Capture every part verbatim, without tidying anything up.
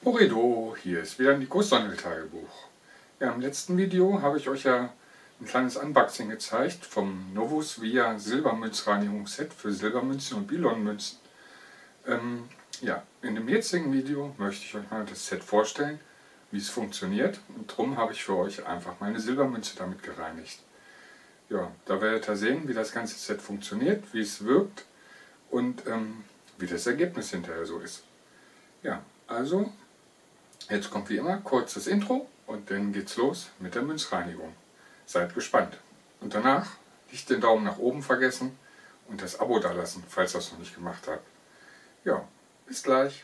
Horido, hier ist wieder ein Nikos-Sondertagebuch. Ja, im letzten Video habe ich euch ja ein kleines Unboxing gezeigt vom Novus Via Silbermünzreinigungsset für Silbermünzen und Bilon-Münzen. Ähm, ja, in dem jetzigen Video möchte ich euch mal das Set vorstellen, wie es funktioniert, und darum habe ich für euch einfach meine Silbermünze damit gereinigt. Ja, da werdet ihr sehen, wie das ganze Set funktioniert, wie es wirkt und ähm, wie das Ergebnis hinterher so ist. Ja, also jetzt kommt wie immer kurz das Intro und dann geht's los mit der Münzreinigung. Seid gespannt. Und danach nicht den Daumen nach oben vergessen und das Abo da lassen, falls ihr es noch nicht gemacht habt. Ja, bis gleich.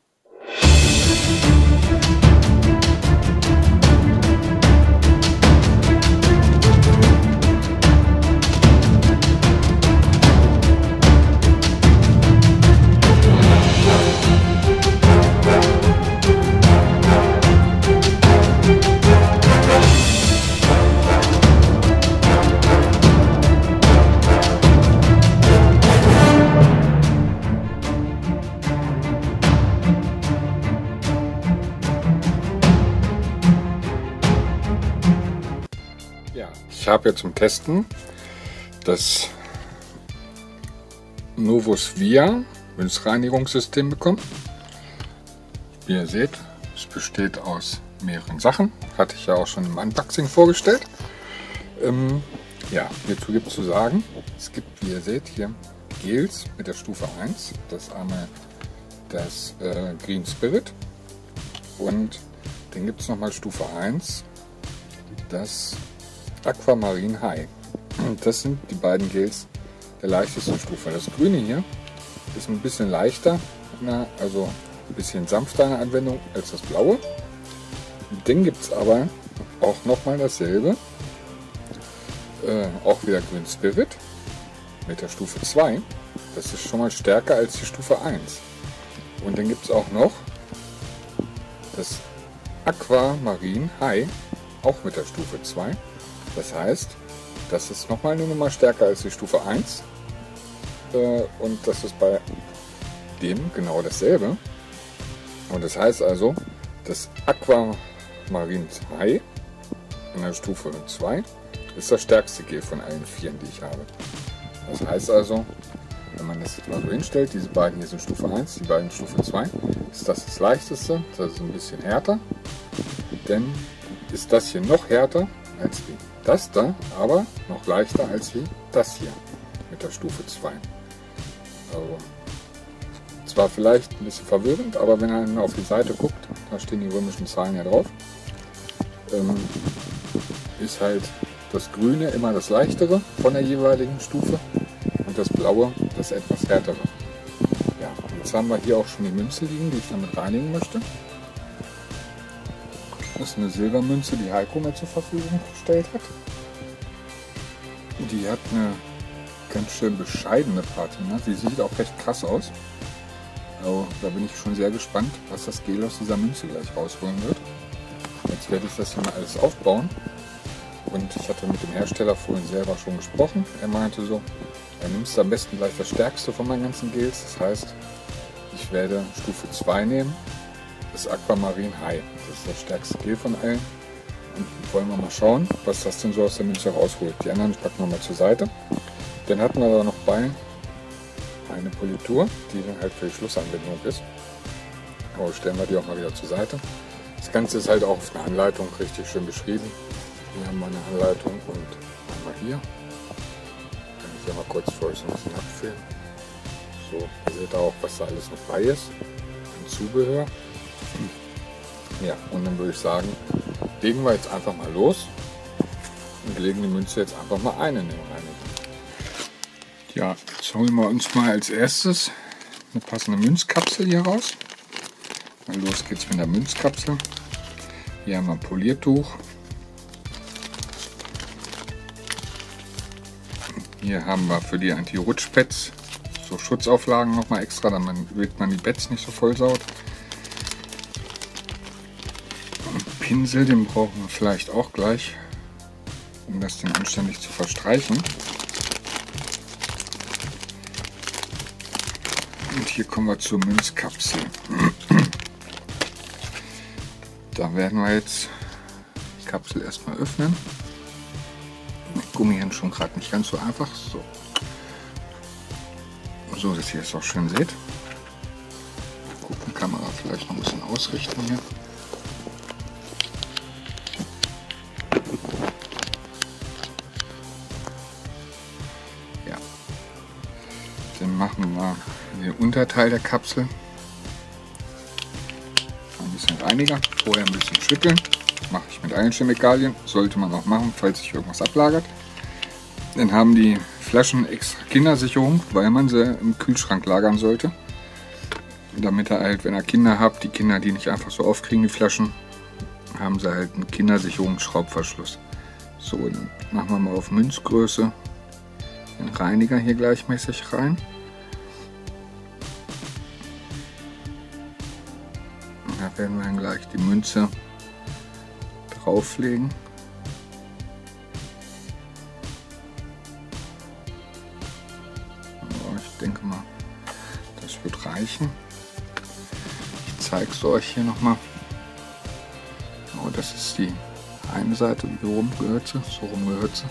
Ja, ich habe jetzt zum Testen das Novus Via Münzreinigungssystem bekommen. Wie ihr seht, es besteht aus mehreren Sachen. Hatte ich ja auch schon im Unboxing vorgestellt. Ähm, ja, hierzu gibt es zu sagen, es gibt, wie ihr seht, hier Gels mit der Stufe eins. Das ist einmal das äh, Green Spirit und dann gibt es nochmal Stufe eins, das Aquamarine High. Das sind die beiden Gels der leichtesten Stufe. Das Grüne hier ist ein bisschen leichter, also ein bisschen sanfter in der Anwendung als das Blaue. Dann gibt es aber auch nochmal dasselbe, äh, auch wieder Green Spirit mit der Stufe zwei. Das ist schon mal stärker als die Stufe eins. Und dann gibt es auch noch das Aquamarine High, auch mit der Stufe zwei. Das heißt, das ist nochmal eine Nummer stärker als die Stufe eins äh, und das ist bei dem genau dasselbe. Und das heißt also, das Aquamarine High in der Stufe zwei ist das stärkste Gel von allen vieren, die ich habe. Das heißt also, wenn man das jetzt mal so hinstellt, diese beiden hier sind Stufe eins, die beiden Stufe zwei, ist das das leichteste, das ist ein bisschen härter. Dann ist das hier noch härter als wie das da, aber noch leichter als wie das hier mit der Stufe zwei. Also zwar vielleicht ein bisschen verwirrend, aber wenn man auf die Seite guckt, da stehen die römischen Zahlen ja drauf, ähm, ist halt das Grüne immer das leichtere von der jeweiligen Stufe und das Blaue das etwas härtere. Ja, jetzt haben wir hier auch schon die Münze liegen, die ich damit reinigen möchte. Das ist eine Silbermünze, die Heiko mir zur Verfügung gestellt hat. Die hat eine ganz schön bescheidene Patina. Sie sieht auch recht krass aus. Also, da bin ich schon sehr gespannt, was das Gel aus dieser Münze gleich rausholen wird. Jetzt werde ich das hier mal alles aufbauen. Und ich hatte mit dem Hersteller vorhin selber schon gesprochen. Er meinte so, er nimmt am besten gleich das stärkste von meinen ganzen Gels. Das heißt, ich werde Stufe zwei nehmen. Das Aquamarine High. Das ist das stärkste Gel von allen. Und wollen wir mal schauen, was das denn so aus der Münze rausholt. Die anderen packen wir mal zur Seite. Dann hatten wir aber noch bei eine Politur, die dann halt für die Schlussanwendung ist. Aber stellen wir die auch mal wieder zur Seite. Das Ganze ist halt auch auf einer Anleitung richtig schön beschrieben. Hier haben wir eine Anleitung und einmal hier. Kann ich hier mal kurz für euch so ein bisschen abfilmen. So, ihr seht auch, was da alles noch bei ist. Ein Zubehör. Ja, und dann würde ich sagen, legen wir jetzt einfach mal los und legen die Münze jetzt einfach mal ein in den Reiniger. Ja, jetzt holen wir uns mal als erstes eine passende Münzkapsel hier raus. Dann los geht's mit der Münzkapsel. Hier haben wir ein Poliertuch. Hier haben wir für die Anti-Rutsch-Pads so Schutzauflagen nochmal extra, damit man die Pads nicht so voll saut. Pinsel, den brauchen wir vielleicht auch gleich, um das dann anständig zu verstreichen. Und hier kommen wir zur Münzkapsel. Da werden wir jetzt die Kapsel erstmal öffnen. Mit Gummihandschuhen gerade nicht ganz so einfach. So, so dass ihr es auch schön seht. Gucken, Kamera vielleicht noch ein bisschen ausrichten hier. Ja. Dann machen wir den Unterteil der Kapsel ein bisschen reiniger. Vorher ein bisschen schütteln. Mache ich mit allen Chemikalien. Sollte man auch machen, falls sich irgendwas ablagert. Dann haben die Flaschen extra Kindersicherung, weil man sie im Kühlschrank lagern sollte. Damit er halt, wenn ihr Kinder habt, die Kinder, die nicht einfach so aufkriegen, die Flaschen, haben sie halt einen Kindersicherungsschraubverschluss. So, dann machen wir mal auf Münzgröße den Reiniger hier gleichmäßig rein. Und da werden wir dann gleich die Münze drauflegen. Ich denke mal, das wird reichen. Ich zeige es euch hier nochmal. Oh, das ist die eine Seite, wie rum gehört sie, so rum gehört sie.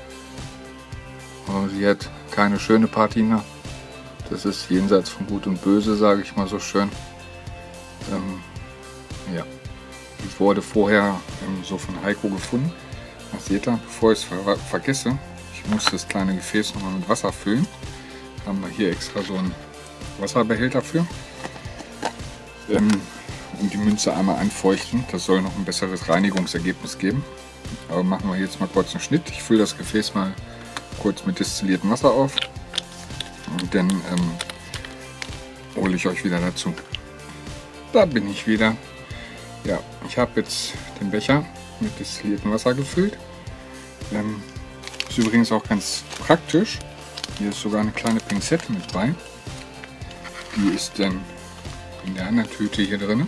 Aber sie hat keine schöne Patina. Das ist jenseits von Gut und Böse, sage ich mal so schön. Ähm, ja, die wurde vorher ähm, so von Heiko gefunden. Das seht ihr, bevor ich es ver vergesse, ich muss das kleine Gefäß nochmal mit Wasser füllen. Haben wir hier extra so einen Wasserbehälter für. Ähm, und die Münze einmal anfeuchten. Das soll noch ein besseres Reinigungsergebnis geben. Aber machen wir jetzt mal kurz einen Schnitt. Ich fülle das Gefäß mal kurz mit destilliertem Wasser auf. Und dann ähm, hole ich euch wieder dazu. Da bin ich wieder. Ja, ich habe jetzt den Becher mit destilliertem Wasser gefüllt. Ähm, ist übrigens auch ganz praktisch. Hier ist sogar eine kleine Pinzette mit bei. Die ist dann in der anderen Tüte hier drin.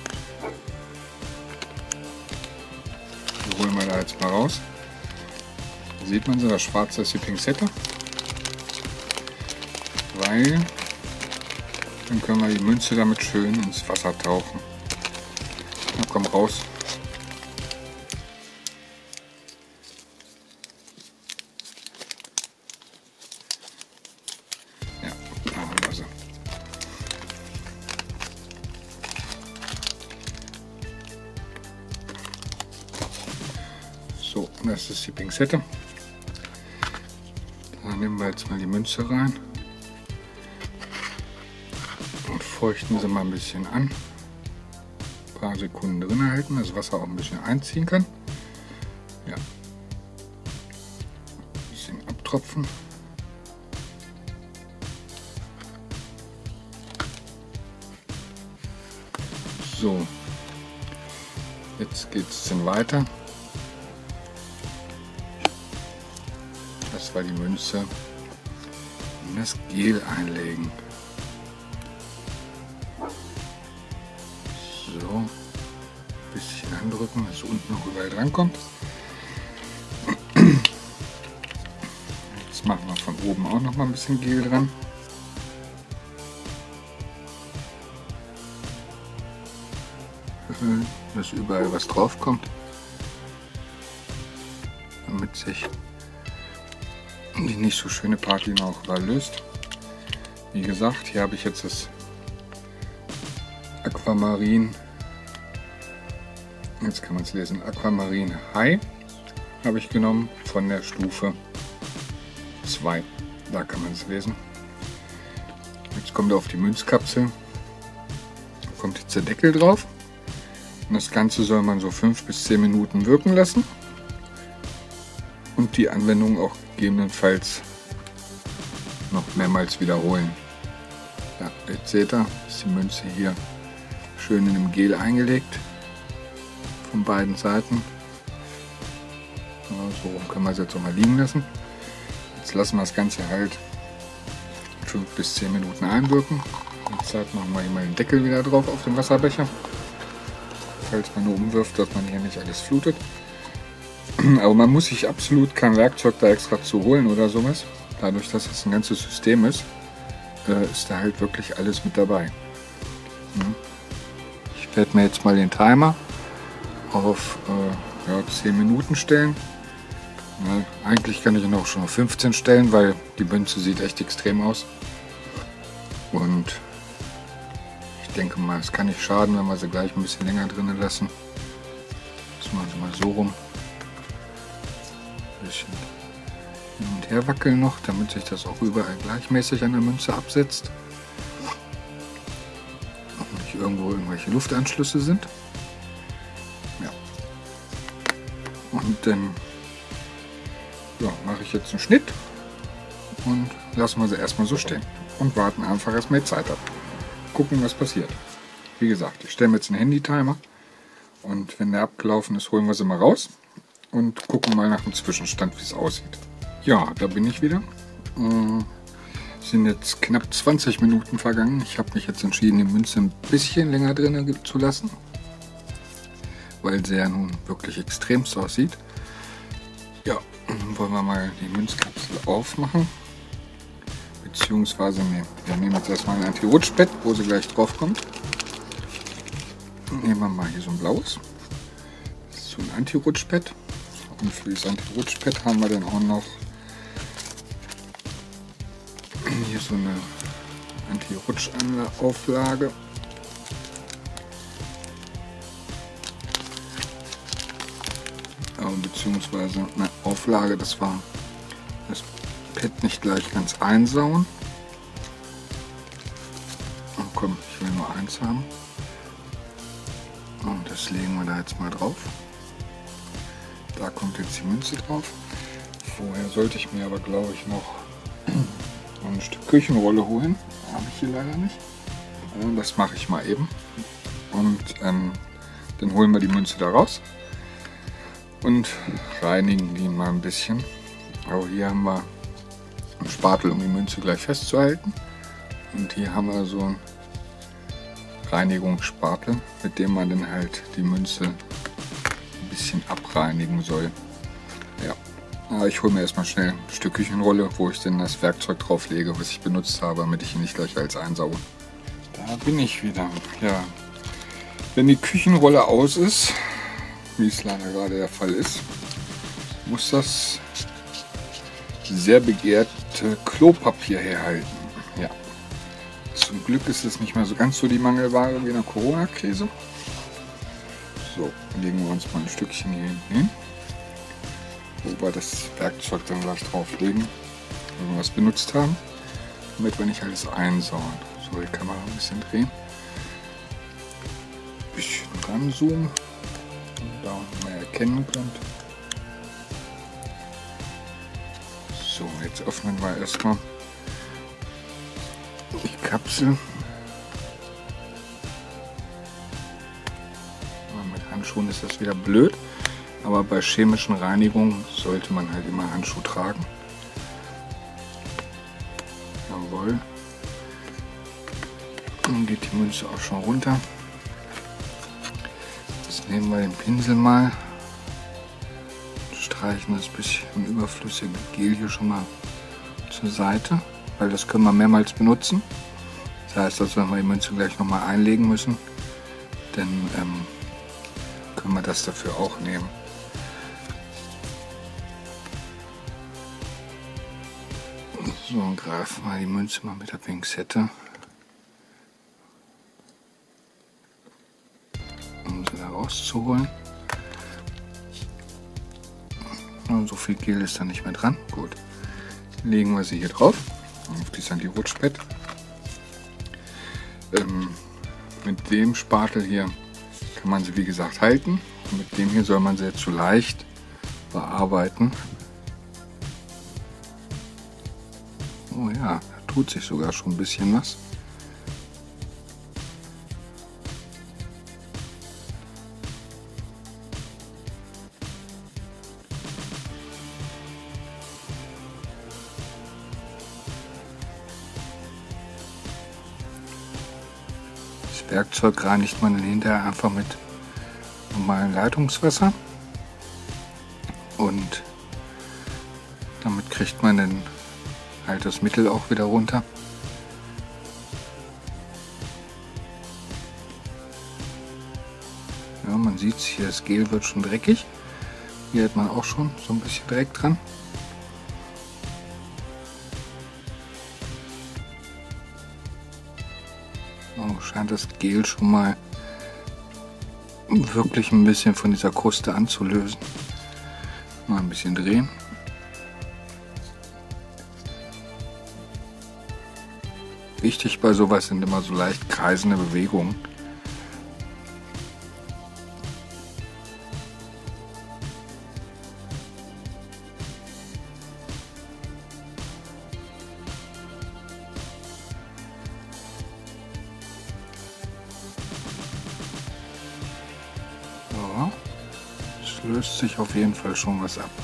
Die holen wir da jetzt mal raus. Da sieht man so, das Schwarze ist die Pinzette. Weil dann können wir die Münze damit schön ins Wasser tauchen. Na komm raus. So, das ist die Pinzette. Da nehmen wir jetzt mal die Münze rein und feuchten sie mal ein bisschen an. Ein paar Sekunden drin halten, dass das Wasser auch ein bisschen einziehen kann. Ja. Ein bisschen abtropfen. So, jetzt geht es dann weiter. Das war die Münze in das Gel einlegen. So, ein bisschen andrücken, dass unten noch überall dran kommt. Jetzt machen wir von oben auch noch mal ein bisschen Gel dran. Dass überall was drauf kommt, damit sich die nicht so schöne Patina auch überlöst. Wie gesagt, hier habe ich jetzt das Aquamarin, jetzt kann man es lesen, Aquamarin High habe ich genommen von der Stufe zwei. Da kann man es lesen. Jetzt kommt auf die Münzkapsel, da kommt jetzt der Deckel drauf. Und das Ganze soll man so fünf bis zehn Minuten wirken lassen und die Anwendung auch gegebenenfalls noch mehrmals wiederholen. Ja, jetzt seht ihr, ist die Münze hier schön in dem Gel eingelegt, von beiden Seiten. So können wir es jetzt auch mal liegen lassen. Jetzt lassen wir das Ganze halt fünf bis zehn Minuten einwirken. Jetzt machen wir hier mal den Deckel wieder drauf auf den Wasserbecher. Falls man nur umwirft, dass man hier nicht alles flutet. Aber man muss sich absolut kein Werkzeug da extra zu holen oder sowas. Dadurch, dass es ein ganzes System ist, ist da halt wirklich alles mit dabei. Ich werde mir jetzt mal den Timer auf äh, ja, zehn Minuten stellen. Ja, eigentlich kann ich ihn auch schon auf fünfzehn stellen, weil die Münze sieht echt extrem aus. Und ich denke mal, es kann nicht schaden, wenn wir sie gleich ein bisschen länger drinnen lassen. Das machen wir mal so rum. Ein bisschen hin und her wackeln noch, damit sich das auch überall gleichmäßig an der Münze absetzt. Und nicht irgendwo irgendwelche Luftanschlüsse sind. Ja. Und dann ja, mache ich jetzt einen Schnitt und lassen wir sie erstmal so stehen. Und warten einfach erstmal die Zeit ab. Gucken, was passiert. Wie gesagt, ich stelle mir jetzt einen Handy-Timer. Und wenn der abgelaufen ist, holen wir sie mal raus. Und gucken mal nach dem Zwischenstand, wie es aussieht. Ja, da bin ich wieder. Äh, sind jetzt knapp zwanzig Minuten vergangen. Ich habe mich jetzt entschieden, die Münze ein bisschen länger drin zu lassen. Weil sie ja nun wirklich extremst aussieht. Ja, dann wollen wir mal die Münzkapsel aufmachen. Beziehungsweise nehmen. Wir nehmen jetzt erstmal ein Anti-Rutschbett, wo sie gleich drauf kommt. Nehmen wir mal hier so ein blaues. Das ist so ein Anti-Rutschbett. Und für das Anti-Rutschbett haben wir dann auch noch hier so eine Anti-Rutsch-Auflage. Beziehungsweise eine Auflage, das war das Pad nicht gleich ganz einsauen. Oh, komm, ich will nur eins haben. Und das legen wir da jetzt mal drauf. Da kommt jetzt die Münze drauf. Vorher sollte ich mir aber, glaube ich, noch ein Stück Küchenrolle holen. Habe ich hier leider nicht. Das mache ich mal eben. Und ähm, dann holen wir die Münze da raus. Und reinigen die mal ein bisschen. Aber hier haben wir einen Spatel, um die Münze gleich festzuhalten. Und hier haben wir so einen Reinigungsspatel, mit dem man dann halt die Münze ein bisschen abreinigen soll. Ja, aber ich hole mir erstmal schnell ein Stück Küchenrolle, wo ich dann das Werkzeug drauf lege, was ich benutzt habe, damit ich ihn nicht gleich als einsauge. Da bin ich wieder. Ja, wenn die Küchenrolle aus ist, wie es leider gerade der Fall ist, muss das sehr begehrte Klopapier herhalten. Ja. Zum Glück ist es nicht mehr so ganz so die Mangelware wie in der Corona-Krise. So, legen wir uns mal ein Stückchen hier hinten hin, wo wir das Werkzeug dann gleich drauflegen, wenn wir was benutzt haben, damit wir nicht alles einsauen. So, die Kamera ein bisschen drehen, ein bisschen ranzoomen. Da man erkennen könnt. So, jetzt öffnen wir erstmal die Kapsel. Mit Handschuhen ist das wieder blöd, aber bei chemischen Reinigungen sollte man halt immer Handschuhe tragen. Jawohl. Dann geht die Münze auch schon runter. Jetzt nehmen wir den Pinsel mal, streichen das bisschen überflüssige Gel hier schon mal zur Seite, weil das können wir mehrmals benutzen. Das heißt, dass wenn wir die Münze gleich noch mal einlegen müssen, dann ähm, können wir das dafür auch nehmen. So, und greifen wir die Münze mal mit der Pinzette. Rauszuholen. Und so viel Gel ist da nicht mehr dran. Gut. Legen wir sie hier drauf, auf dieses Anti-Rutschbett. Ähm, mit dem Spatel hier kann man sie wie gesagt halten. Und mit dem hier soll man sie jetzt so leicht bearbeiten. Oh ja, da tut sich sogar schon ein bisschen was. Das Werkzeug reinigt man dann hinterher einfach mit normalem Leitungswasser und damit kriegt man dann halt das Mittel auch wieder runter. Ja, man sieht es hier, das Gel wird schon dreckig. Hier hat man auch schon so ein bisschen Dreck dran. Oh, scheint das Gel schon mal wirklich ein bisschen von dieser Kruste anzulösen. Mal ein bisschen drehen. Wichtig bei sowas sind immer so leicht kreisende Bewegungen. So, es löst sich auf jeden Fall schon was ab.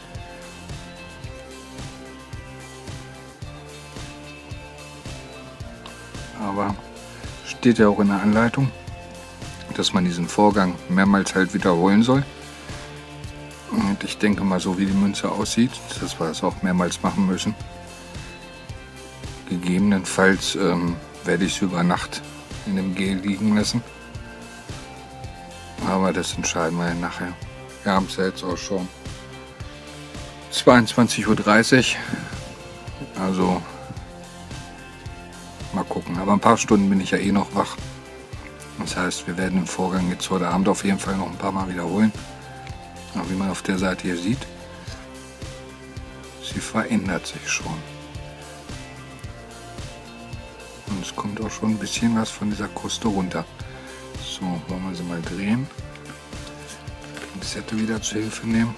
Aber steht ja auch in der Anleitung, dass man diesen Vorgang mehrmals halt wiederholen soll. Und ich denke mal, so wie die Münze aussieht, dass wir das auch mehrmals machen müssen. Gegebenenfalls ähm, werde ich es über Nacht in dem Gel liegen lassen. Aber das entscheiden wir ja nachher. Wir haben es ja jetzt auch schon zweiundzwanzig Uhr dreißig. Also mal gucken. Aber ein paar Stunden bin ich ja eh noch wach. Das heißt, wir werden den Vorgang jetzt heute Abend auf jeden Fall noch ein paar Mal wiederholen. Aber wie man auf der Seite hier sieht, sie verändert sich schon. Und es kommt auch schon ein bisschen was von dieser Kruste runter. So, wollen wir sie mal drehen. Die Pinzette wieder zur Hilfe nehmen.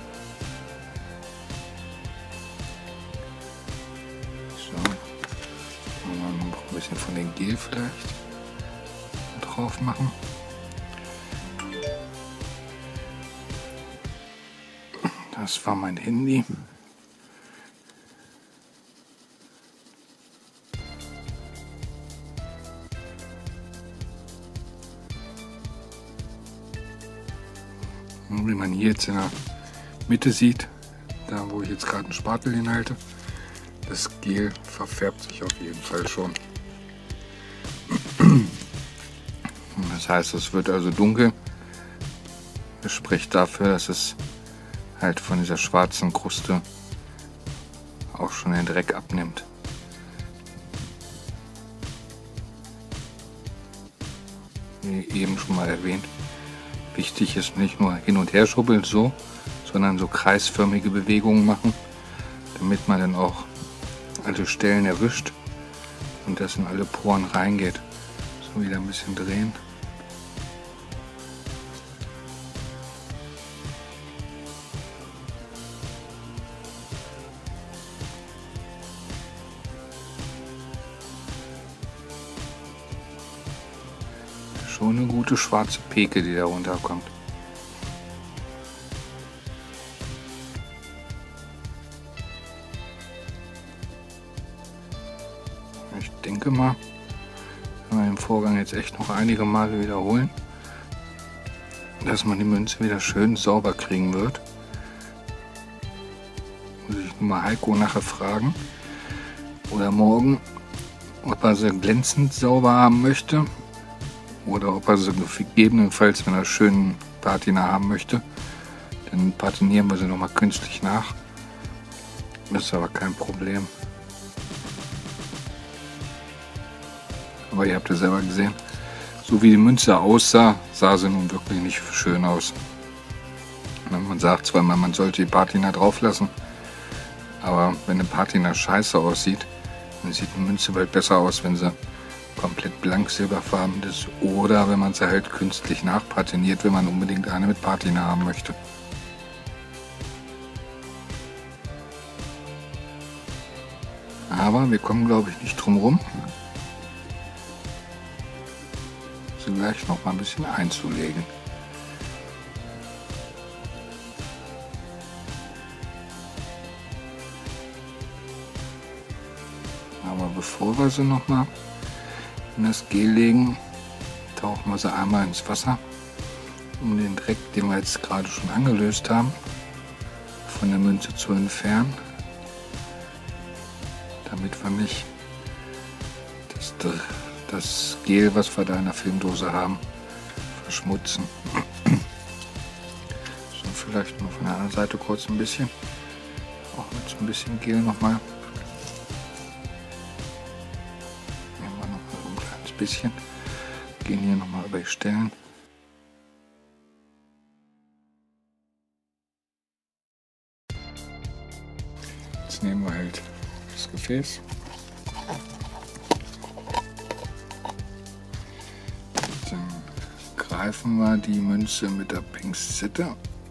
So, wollen wir noch ein bisschen von dem Gel vielleicht drauf machen. Das war mein Handy. Und wie man hier jetzt in der Mitte sieht, da wo ich jetzt gerade einen Spatel hinhalte, das Gel verfärbt sich auf jeden Fall schon. Das heißt, es wird also dunkel. Das spricht dafür, dass es halt von dieser schwarzen Kruste auch schon den Dreck abnimmt. Wie eben schon mal erwähnt, wichtig ist nicht nur hin und her schubbeln so, sondern so kreisförmige Bewegungen machen, damit man dann auch alle Stellen erwischt und das in alle Poren reingeht. So, wieder ein bisschen drehen. Schon eine gute schwarze Peke, die da runterkommt. Ich denke mal, wenn wir den Vorgang jetzt echt noch einige Male wiederholen, dass man die Münze wieder schön sauber kriegen wird. Muss ich nur mal Heiko nachher fragen oder morgen, ob er sie glänzend sauber haben möchte. Oder ob er sie gegebenenfalls, wenn er schön Patina haben möchte, dann patinieren wir sie nochmal künstlich nach. Das ist aber kein Problem. Aber ihr habt ja selber gesehen, so wie die Münze aussah, sah sie nun wirklich nicht schön aus. Man sagt zwar immer, man sollte die Patina drauf lassen, aber wenn eine Patina scheiße aussieht, dann sieht eine Münze bald besser aus, wenn sie komplett blank silberfarben ist oder wenn man sie halt künstlich nachpatiniert, wenn man unbedingt eine mit Patina haben möchte. Aber wir kommen, glaube ich, nicht drum rum, sie gleich noch mal ein bisschen einzulegen. Aber bevor wir sie noch mal in das Gel legen, tauchen wir sie einmal ins Wasser, um den Dreck, den wir jetzt gerade schon angelöst haben, von der Münze zu entfernen, damit wir nicht das, das Gel, was wir da in der Filmdose haben, verschmutzen. So, vielleicht noch von der anderen Seite kurz ein bisschen. Auch mit so ein bisschen Gel nochmal. Nehmen wir nochmal so ein kleines bisschen. Gehen hier nochmal über die Stellen. Jetzt nehmen wir halt das Gefäß. Dann greifen wir die Münze mit der Pinzette.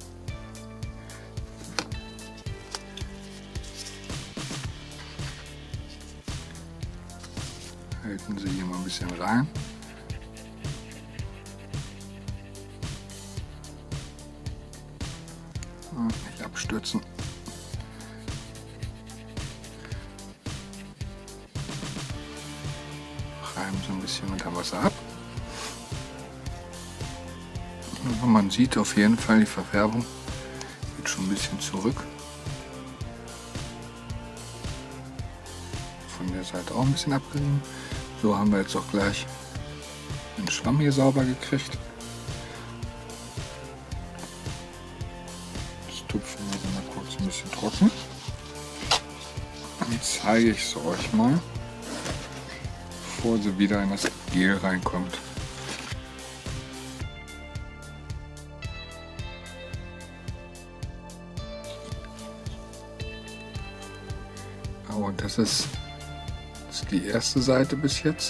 Halten Sie hier mal ein bisschen rein. Und nicht abstürzen. Reiben so ein bisschen unter Wasser ab. Und man sieht auf jeden Fall, die Verfärbung geht schon ein bisschen zurück. Von der Seite auch ein bisschen abgerieben. So haben wir jetzt auch gleich den Schwamm hier sauber gekriegt. Das tupfen wir so mal kurz ein bisschen trocken. Dann zeige ich es euch mal, bevor sie wieder in das Gel reinkommt. Und das ist, das ist die erste Seite bis jetzt.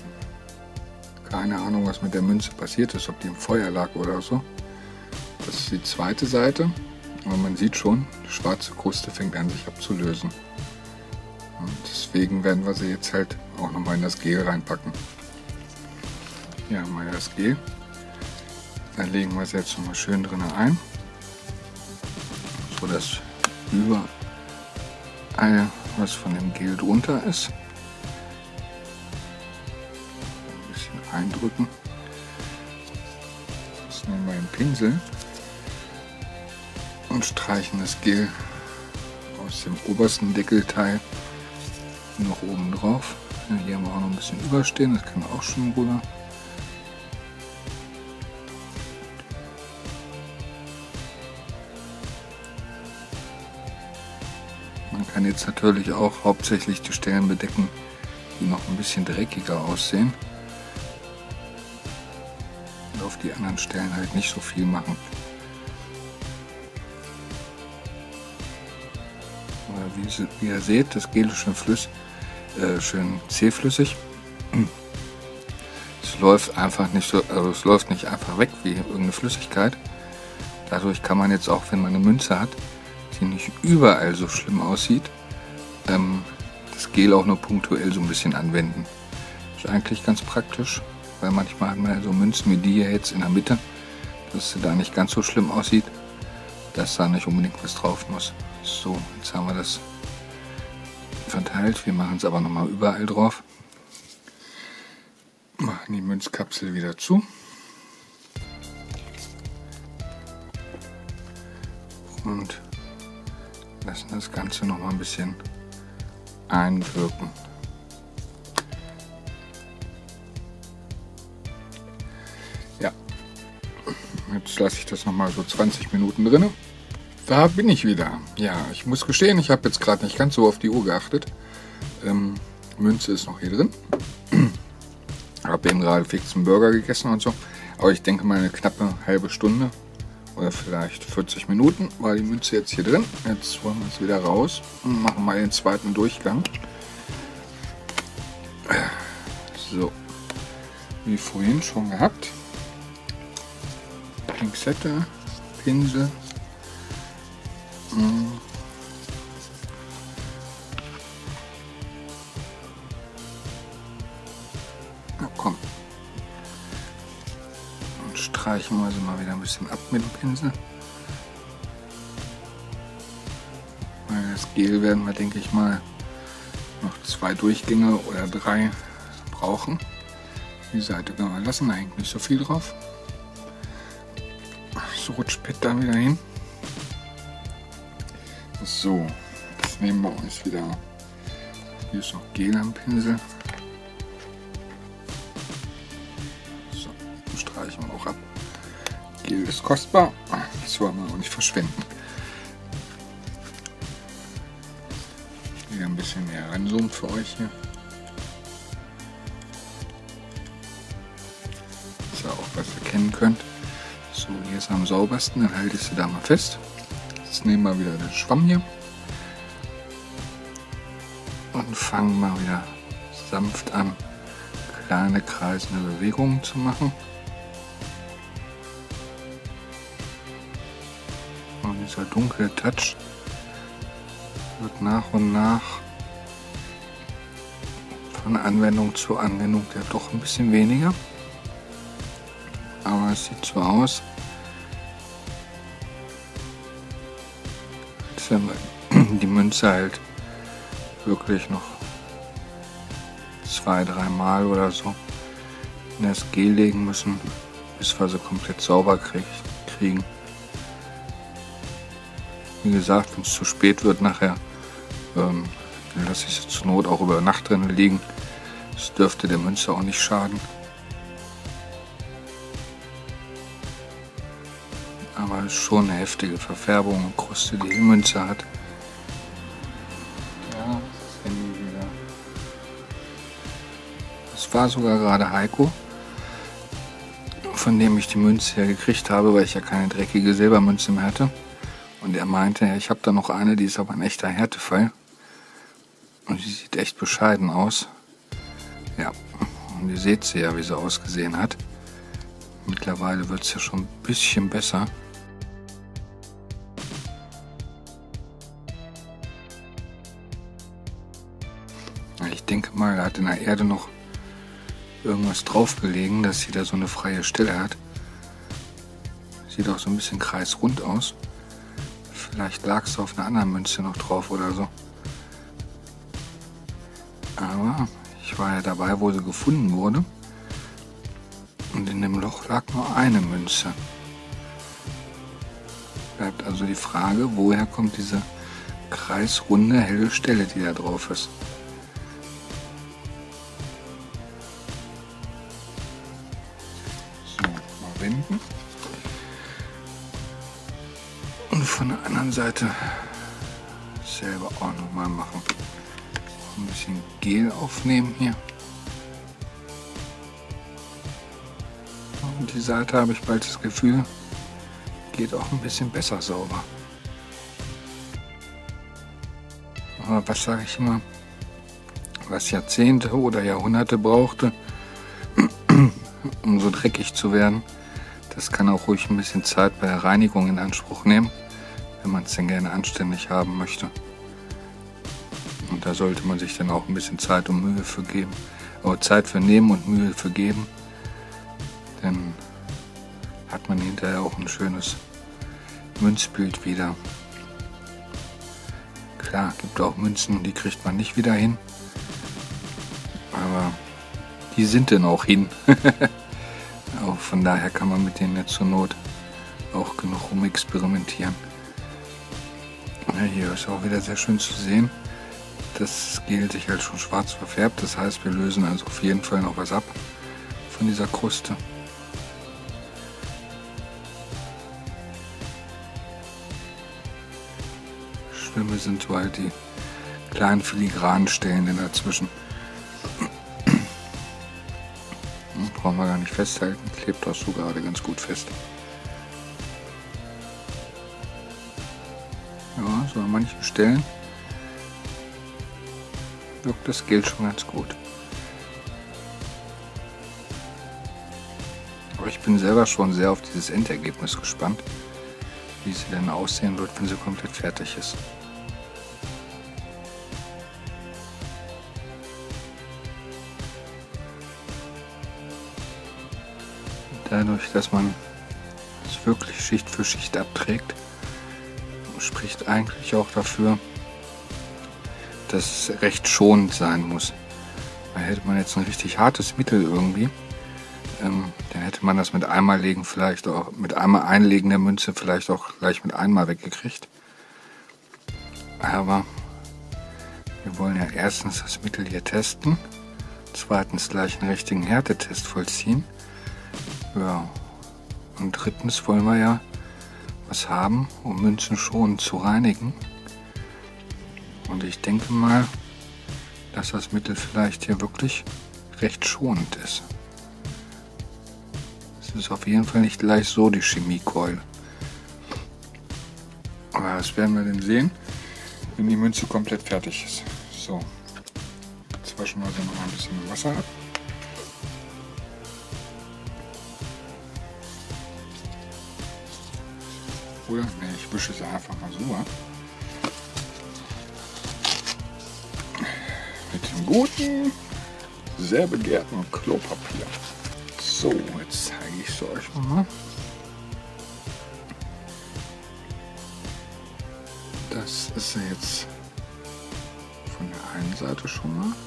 Keine Ahnung, was mit der Münze passiert ist, ob die im Feuer lag oder so. Das ist die zweite Seite. Aber man sieht schon, die schwarze Kruste fängt an sich abzulösen. Und deswegen werden wir sie jetzt halt auch nochmal in das Gel reinpacken. Hier haben wir das Gel. Da legen wir es jetzt nochmal schön drin ein. So dass überall was von dem Gel drunter ist. Ein bisschen eindrücken. Jetzt nehmen wir einen Pinsel und streichen das Gel aus dem obersten Deckelteil noch oben drauf. Ja, hier haben wir auch noch ein bisschen überstehen, das kann auch schon rüber. Man kann jetzt natürlich auch hauptsächlich die Stellen bedecken, die noch ein bisschen dreckiger aussehen. Und auf die anderen Stellen halt nicht so viel machen. Aber wie, wie ihr seht, das Gel ist schön, flüss, äh, schön zähflüssig. Es läuft einfach nicht so, also es läuft nicht einfach weg wie irgendeine Flüssigkeit. Dadurch kann man jetzt auch, wenn man eine Münze hat, die nicht überall so schlimm aussieht, ähm, das Gel auch nur punktuell so ein bisschen anwenden. Ist eigentlich ganz praktisch, weil manchmal hat man ja so Münzen wie die hier jetzt in der Mitte, dass sie da nicht ganz so schlimm aussieht, dass da nicht unbedingt was drauf muss. So, jetzt haben wir das verteilt. Wir machen es aber nochmal überall drauf. Machen die Münzkapsel wieder zu. Und lassen das Ganze noch mal ein bisschen einwirken. Ja, jetzt lasse ich das noch mal so zwanzig Minuten drin. Da bin ich wieder. Ja, ich muss gestehen, ich habe jetzt gerade nicht ganz so auf die Uhr geachtet. Ähm, Münze ist noch hier drin. Habe eben gerade fix einen Burger gegessen und so. Aber ich denke mal eine knappe halbe Stunde oder vielleicht vierzig Minuten war die Münze jetzt hier drin. Jetzt holen wir es wieder raus und machen mal den zweiten Durchgang. So, wie vorhin schon gehabt. Pinzette, Pinsel. Na komm. Und streichen wir sie mal wieder ein bisschen ab mit dem Pinsel. Weil das Gel werden wir, denke ich mal, noch zwei Durchgänge oder drei brauchen. Die Seite können wir lassen, da hängt nicht so viel drauf. So rutscht Pet dann wieder hin. So, jetzt nehmen wir uns wieder. Hier ist noch Gel am Pinsel. So, streichen wir auch ab. Gel ist kostbar, das wollen wir auch nicht verschwenden. Wieder ein bisschen mehr ranzoomen für euch hier. Dass ihr auch was erkennen könnt. So, hier ist am saubersten, dann halte ich sie da mal fest. Jetzt nehmen wir wieder den Schwamm hier und fangen mal wieder sanft an, kleine kreisende Bewegungen zu machen. Und dieser dunkle Touch wird nach und nach von Anwendung zu Anwendung ja doch ein bisschen weniger. Aber es sieht so aus, als wenn wir die Münze halt wirklich noch zwei, drei Mal oder so in das Gel legen müssen, bis wir sie komplett sauber krieg kriegen. Wie gesagt, wenn es zu spät wird nachher, ähm, dann lasse ich sie zur Not auch über Nacht drin liegen. Das dürfte der Münze auch nicht schaden. Aber es ist schon eine heftige Verfärbung und Kruste, die die Münze hat. Ja, das Handy wieder. Das war sogar gerade Heiko, von dem ich die Münze her gekriegt habe, weil ich ja keine dreckige Silbermünze mehr hatte. Und er meinte, ja, ich habe da noch eine, die ist aber ein echter Härtefall. Und die sieht echt bescheiden aus. Ja, und ihr seht sie ja, wie sie ausgesehen hat. Mittlerweile wird es ja schon ein bisschen besser. Ich denke mal, er hat in der Erde noch irgendwas draufgelegen, dass sie da so eine freie Stelle hat. Sieht auch so ein bisschen kreisrund aus. Vielleicht lag es auf einer anderen Münze noch drauf oder so. Aber ich war ja dabei, wo sie gefunden wurde. Und in dem Loch lag nur eine Münze. Bleibt also die Frage, woher kommt diese kreisrunde, helle Stelle, die da drauf ist. So, mal wenden. Und von der anderen Seite selber auch nochmal machen. Ein bisschen Gel aufnehmen hier. Und die Seite habe ich bald das Gefühl, geht auch ein bisschen besser sauber. Aber was sage ich immer, was Jahrzehnte oder Jahrhunderte brauchte, um so dreckig zu werden, das kann auch ruhig ein bisschen Zeit bei der Reinigung in Anspruch nehmen, wenn man es denn gerne anständig haben möchte. Und da sollte man sich dann auch ein bisschen Zeit und Mühe für geben. Aber Zeit für nehmen und Mühe für geben, dann hat man hinterher auch ein schönes Münzbild wieder. Klar, gibt auch Münzen, die kriegt man nicht wieder hin. Aber die sind dann auch hin. Auch von daher kann man mit denen jetzt zur Not auch genug rumexperimentieren. Ja, hier ist auch wieder sehr schön zu sehen. Das Gel sich halt schon schwarz verfärbt. Das heißt, wir lösen also auf jeden Fall noch was ab von dieser Kruste. Schlimme sind so halt die kleinen filigranen Stellen dazwischen. Brauchen wir gar nicht festhalten, klebt auch so gerade ganz gut fest. Ja, so an manchen Stellen wirkt das Gel schon ganz gut. Aber ich bin selber schon sehr auf dieses Endergebnis gespannt, wie sie dann aussehen wird, wenn sie komplett fertig ist. Dadurch, dass man es wirklich Schicht für Schicht abträgt, spricht eigentlich auch dafür, dass es recht schonend sein muss. Weil hätte man jetzt ein richtig hartes Mittel irgendwie, ähm, dann hätte man das mit einmal legen vielleicht auch, mit einmal einlegen der Münze vielleicht auch gleich mit einmal weggekriegt. Aber wir wollen ja erstens das Mittel hier testen, zweitens gleich einen richtigen Härtetest vollziehen. Ja, Und drittens wollen wir ja was haben, um Münzen schonend zu reinigen. Und ich denke mal, dass das Mittel vielleicht hier wirklich recht schonend ist. Es ist auf jeden Fall nicht gleich so die Chemiekeule. Aber das werden wir dann sehen, wenn die Münze komplett fertig ist. So, jetzt waschen wir sie noch ein bisschen mit Wasser ab. Oder? Ne, ich wische sie einfach mal so ab. Mit dem guten, sehr begehrten Klopapier. So, jetzt zeige ich es euch mal. Das ist jetzt von der einen Seite schon mal.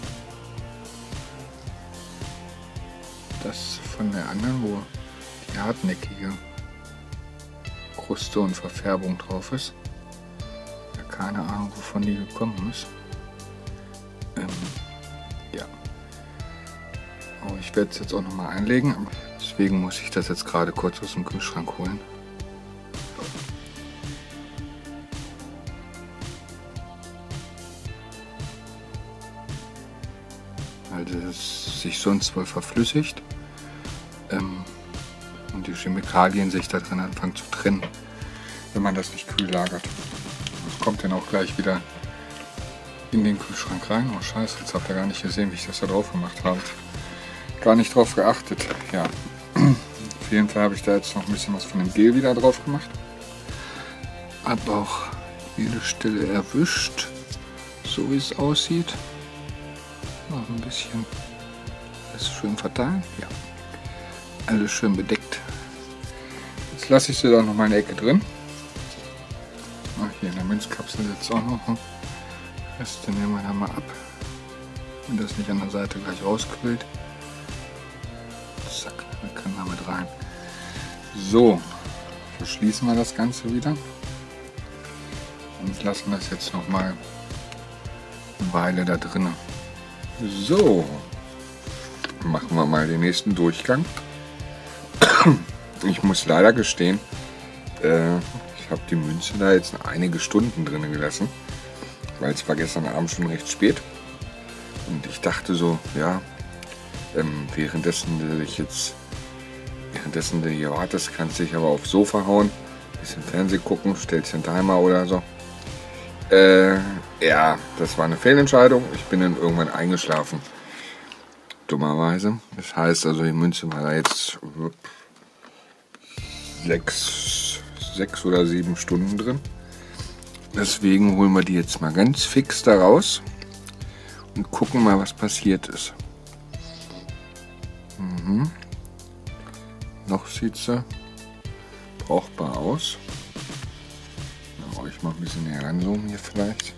Das von der anderen, wo die hartnäckige Kruste und Verfärbung drauf ist. Ja, keine Ahnung, wovon die gekommen ist. Ähm, ja. Aber ich werde es jetzt auch noch mal einlegen. Deswegen muss ich das jetzt gerade kurz aus dem Kühlschrank holen. Also es sich sonst wohl verflüssigt. Ähm, und die Chemikalien sich da drin anfangen zu trennen, wenn man das nicht kühl lagert. Das kommt dann auch gleich wieder in den Kühlschrank rein. Oh scheiße, jetzt habt ihr gar nicht gesehen, wie ich das da drauf gemacht habe. Gar nicht drauf geachtet. Ja, auf jeden Fall habe ich da jetzt noch ein bisschen was von dem Gel wieder drauf gemacht. Hab auch jede Stelle erwischt, so wie es aussieht. Noch ein bisschen alles schön verteilen. Ja, alles schön bedeckt. Jetzt lasse ich sie da noch mal in der Ecke drin. Ach, hier in der Münzkapsel jetzt auch noch ein Rest, den nehmen wir da mal ab, wenn das nicht an der Seite gleich rauskühlt. Zack, wir können damit rein. So, verschließen wir das Ganze wieder und lassen das jetzt noch mal eine Weile da drinnen. So, machen wir mal den nächsten Durchgang. Ich muss leider gestehen, äh, ich habe die Münze da jetzt einige Stunden drin gelassen, weil es war gestern Abend schon recht spät. Und ich dachte so, ja, ähm, währenddessen du ich jetzt, währenddessen du hier wartest, kannst du dich aber aufs Sofa hauen, bisschen Fernsehen gucken, stellst den Timer oder so. Äh, ja, das war eine Fehlentscheidung. Ich bin dann irgendwann eingeschlafen. Dummerweise. Das heißt also, die Münze war da jetzt sechs, sechs oder sieben Stunden drin. Deswegen holen wir die jetzt mal ganz fix da raus und gucken mal, was passiert ist. Mhm. Noch sieht sie brauchbar aus. Ich mal ein bisschen näher ranzoomen hier vielleicht.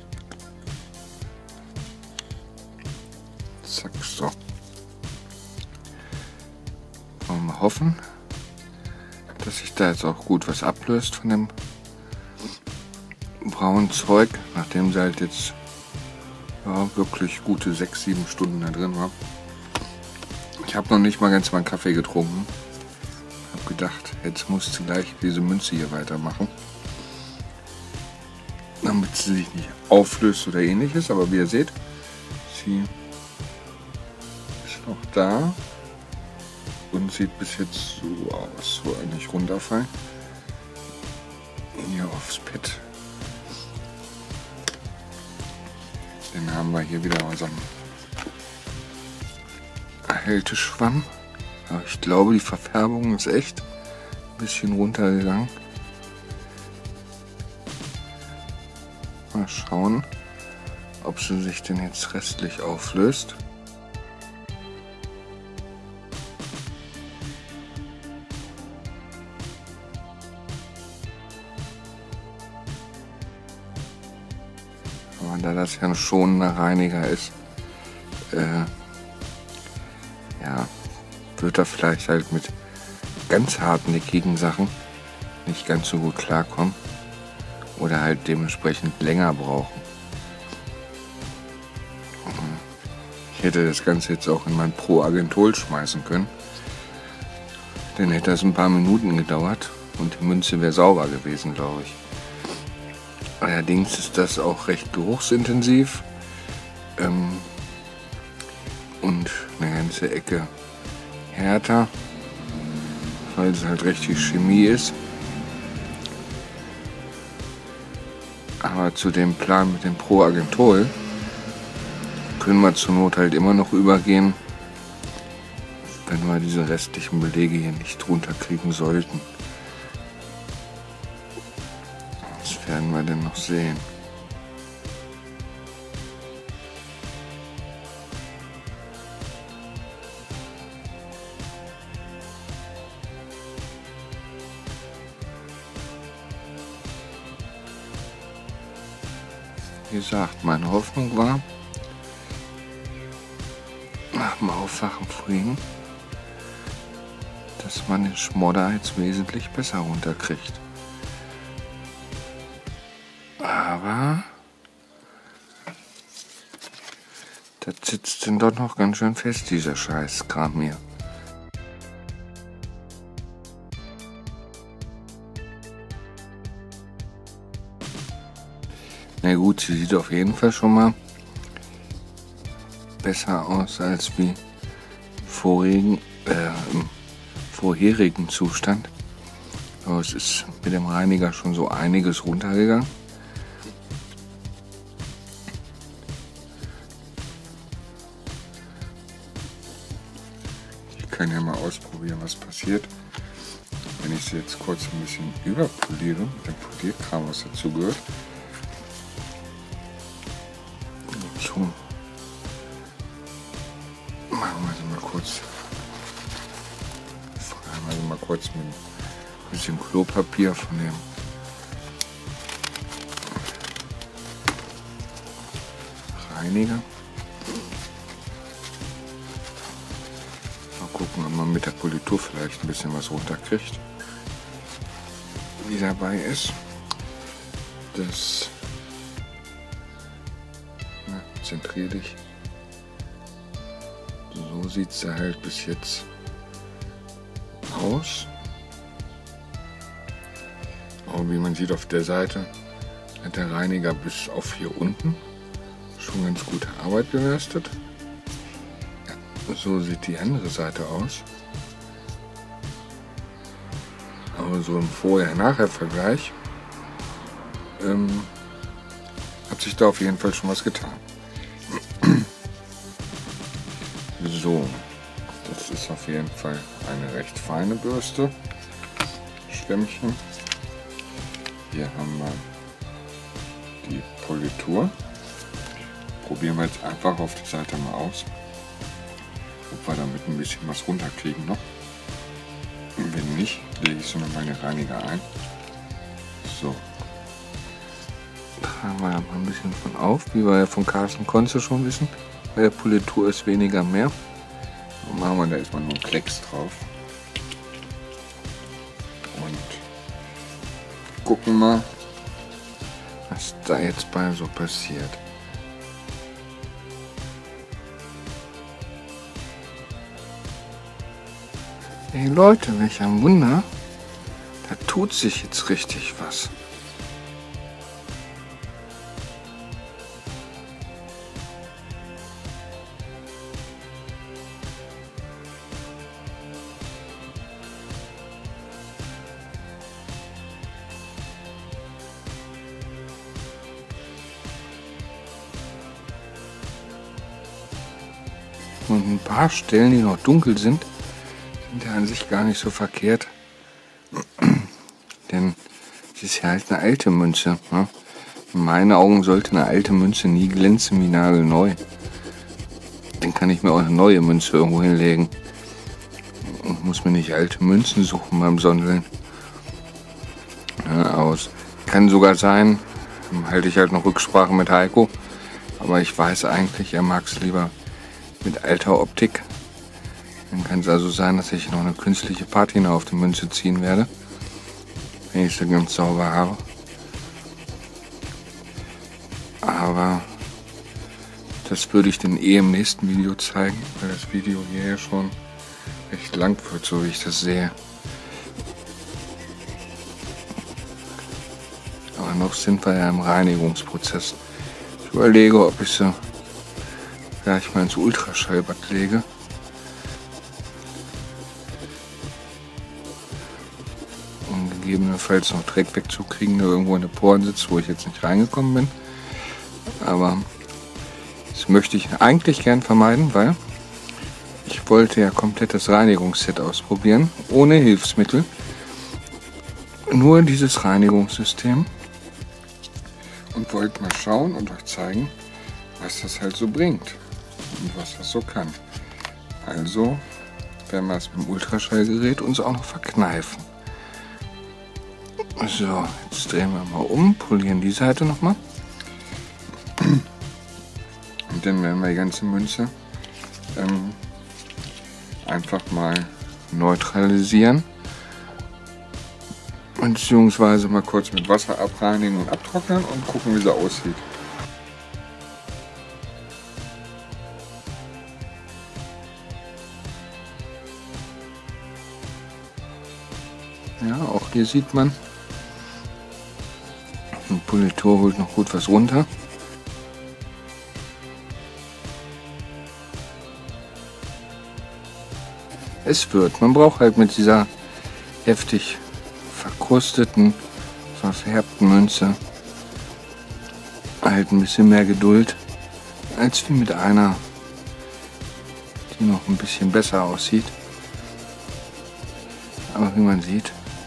Zack, so. Wollen wir hoffen, dass sich da jetzt auch gut was ablöst von dem braunen Zeug, nachdem sie halt jetzt ja, wirklich gute sechs, sieben Stunden da drin war. Ich habe noch nicht mal ganz meinen Kaffee getrunken. Habe gedacht, jetzt musst du gleich diese Münze hier weitermachen, damit sie sich nicht auflöst oder ähnliches. Aber wie ihr seht, sie ist noch da und sieht bis jetzt so aus. So nicht runterfallen. Hier aufs Pad. Dann haben wir hier wieder unseren Erhälteschwamm. Aber ich glaube, die Verfärbung ist echt ein bisschen runtergegangen. Mal schauen, ob sie sich denn jetzt restlich auflöst. Aber da das ja ein schonender Reiniger ist, äh, ja, wird er vielleicht halt mit ganz hartnäckigen Sachen nicht ganz so gut klarkommen. Oder halt dementsprechend länger brauchen. Ich hätte das Ganze jetzt auch in mein Pro Agentol schmeißen können. Dann hätte das ein paar Minuten gedauert und die Münze wäre sauber gewesen, glaube ich. Allerdings ist das auch recht geruchsintensiv ähm, und eine ganze Ecke härter, weil es halt richtig Chemie ist. Aber zu dem Plan mit dem Pro-Agentol können wir zur Not halt immer noch übergehen, wenn wir diese restlichen Belege hier nicht runterkriegen sollten. Das werden wir denn noch sehen. Wie gesagt, meine Hoffnung war, nach dem Aufwachen vorhin, dass man den Schmodder jetzt wesentlich besser runterkriegt. Aber das sitzt denn doch noch ganz schön fest, dieser Scheißkram hier. Na gut, sie sieht auf jeden Fall schon mal besser aus als wie vorigen, äh, im vorherigen Zustand. Aber es ist mit dem Reiniger schon so einiges runtergegangen. Ich kann ja mal ausprobieren, was passiert, wenn ich sie jetzt kurz ein bisschen überpoliere mit dem Polierkram, was dazu gehört. So. Machen wir sie mal kurz. Fragen wir sie mal kurz mit ein bisschen Klopapier von dem Reiniger. Mal gucken, ob man mit der Politur vielleicht ein bisschen was runterkriegt. Wie dabei ist, das zentriere dich. So sieht es halt bis jetzt aus. Aber wie man sieht auf der Seite, hat der Reiniger bis auf hier unten schon ganz gute Arbeit geleistet. Ja, so sieht die andere Seite aus. Aber so im Vorher-Nachher-Vergleich ähm, hat sich da auf jeden Fall schon was getan. So, das ist auf jeden Fall eine recht feine Bürste. Stämmchen. Hier haben wir die Politur. Probieren wir jetzt einfach auf die Seite mal aus, ob wir damit ein bisschen was runterkriegen noch. Und wenn nicht, lege ich so noch meine Reiniger ein. So. Tragen wir mal ein bisschen von auf, wie wir ja von Carsten Konze schon wissen. Bei der Politur ist weniger mehr. Dann machen wir da erstmal nur einen Klecks drauf. Und gucken mal, was da jetzt bei so passiert. Hey Leute, welch ein Wunder. Da tut sich jetzt richtig was. Und ein paar Stellen, die noch dunkel sind, sind ja an sich gar nicht so verkehrt. Denn es ist ja halt eine alte Münze. Ne? In meinen Augen sollte eine alte Münze nie glänzen wie nagelneu. Dann kann ich mir auch eine neue Münze irgendwo hinlegen. Und muss mir nicht alte Münzen suchen beim Sondeln. Ja, aus. Kann sogar sein, dann halte ich halt noch Rücksprache mit Heiko. Aber ich weiß eigentlich, er mag es lieber mit alter Optik. Dann kann es also sein, dass ich noch eine künstliche Patina auf die Münze ziehen werde, wenn ich sie ganz sauber habe. Aber das würde ich dann eh im nächsten Video zeigen, weil das Video hier ja schon recht lang wird, so wie ich das sehe. Aber noch sind wir ja im Reinigungsprozess. Ich überlege, ob ich sie gleich mal ins Ultraschallbad lege. Um gegebenenfalls noch Dreck wegzukriegen, der irgendwo in den Poren sitzt, wo ich jetzt nicht reingekommen bin. Aber das möchte ich eigentlich gern vermeiden, weil ich wollte ja komplett das Reinigungsset ausprobieren, ohne Hilfsmittel. Nur dieses Reinigungssystem. Und wollte mal schauen und euch zeigen, was das halt so bringt und was das so kann. Also werden wir es mit dem Ultraschallgerät uns auch noch verkneifen. So, jetzt drehen wir mal um, polieren die Seite nochmal. Und dann werden wir die ganze Münze ähm, einfach mal neutralisieren. Beziehungsweise mal kurz mit Wasser abreinigen und abtrocknen und gucken, wie sie aussieht. Ja, auch hier sieht man, die Politur holt noch gut was runter. Es wird, man braucht halt mit dieser heftig verkrusteten, verfärbten Münze halt ein bisschen mehr Geduld als wie mit einer, die noch ein bisschen besser aussieht. Aber wie man sieht,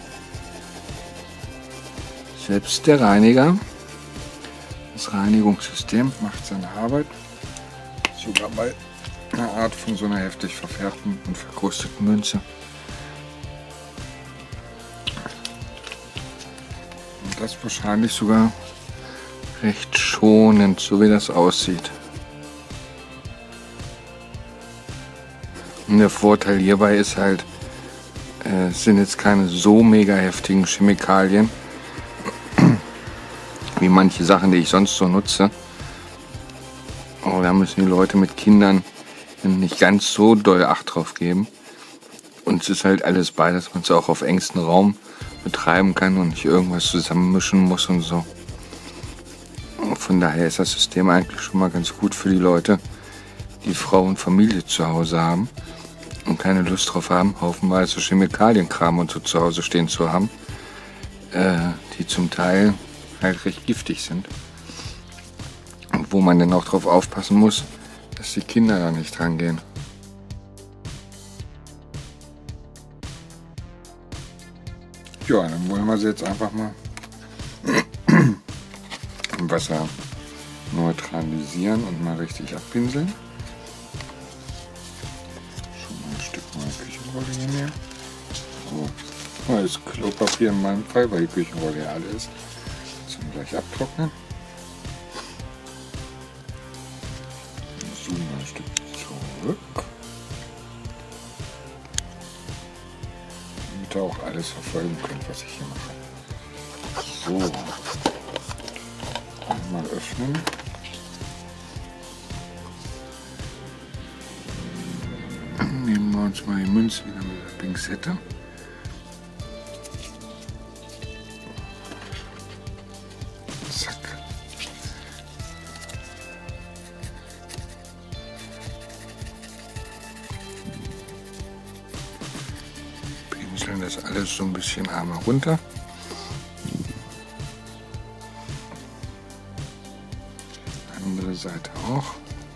selbst der Reiniger, das Reinigungssystem macht seine Arbeit, sogar bei einer Art von so einer heftig verfärbten und verkrusteten Münze. Und das wahrscheinlich sogar recht schonend, so wie das aussieht. Und der Vorteil hierbei ist halt, äh, es sind jetzt keine so mega heftigen Chemikalien, wie manche Sachen, die ich sonst so nutze. Aber da müssen die Leute mit Kindern nicht ganz so doll Acht drauf geben. Und es ist halt alles bei, dass man es auch auf engstem Raum betreiben kann und nicht irgendwas zusammenmischen muss und so. Und von daher ist das System eigentlich schon mal ganz gut für die Leute, die Frau und Familie zu Hause haben und keine Lust drauf haben, haufenweise Chemikalienkram und so zu Hause stehen zu haben, äh, die zum Teil halt recht giftig sind. Und wo man dann auch drauf aufpassen muss, dass die Kinder da nicht dran gehen. Ja, dann wollen wir sie jetzt einfach mal im Wasser neutralisieren und mal richtig abpinseln. Schon mal ein Stück mal Küchenrolle hier nehmen. So, neues Klopapier in meinem Fall, weil die Küchenrolle ja alle ist. Jetzt gleich abtrocknen. Zoom mal ein Stück zurück. Damit ihr auch alles verfolgen könnt, was ich hier mache. So. Einmal öffnen. Nehmen wir uns mal die Münze wieder mit der Pinzette. Zack. Pinseln das alles so ein bisschen einmal runter. Andere Seite auch.